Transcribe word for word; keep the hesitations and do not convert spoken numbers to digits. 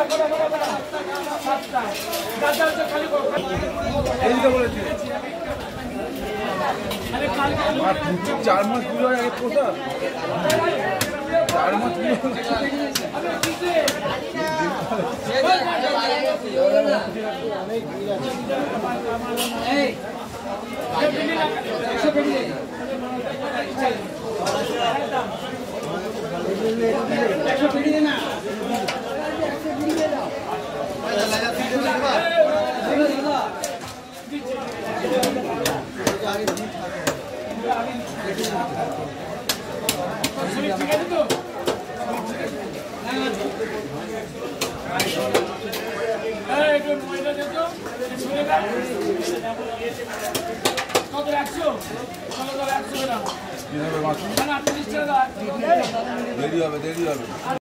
চার মাস পুজো আগে পোষা চার মাস কত একশো একশো দেরি হবে দেরি হবে